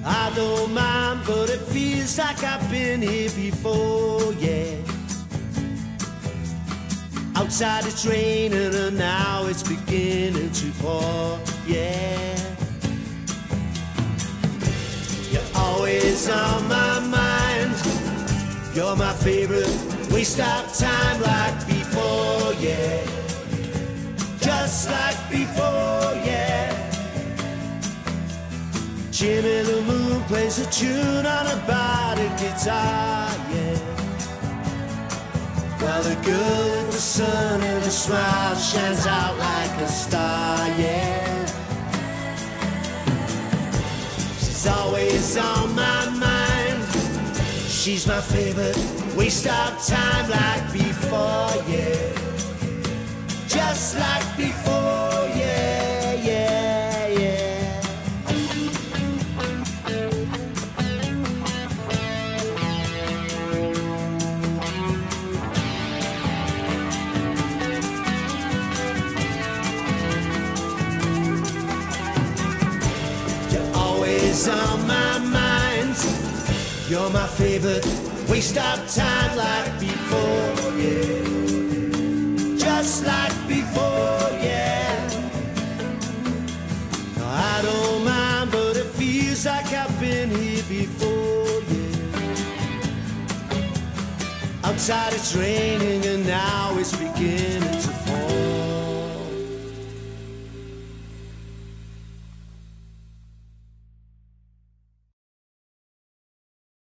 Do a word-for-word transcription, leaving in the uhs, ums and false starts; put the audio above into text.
I don't mind, but it feels like I've been here before, yeah. Outside it's raining and now it's beginning to pour, yeah. You're always on my mind. You're my favorite waste of time, like before, yeah. Just like before, yeah. Jimmy the Moon plays a tune on a body guitar, yeah. While the girl with the sun and the smile shines out like a star, yeah. She's always on my mind. She's my favorite waste of time, like before, yeah. Just like before, yeah, yeah, yeah. You're always on my mind. You're my favorite waste of time, like before, yeah. Just like before, yeah. No, I don't mind, but it feels like I've been here before, yeah. Outside it's raining and now it's beginning.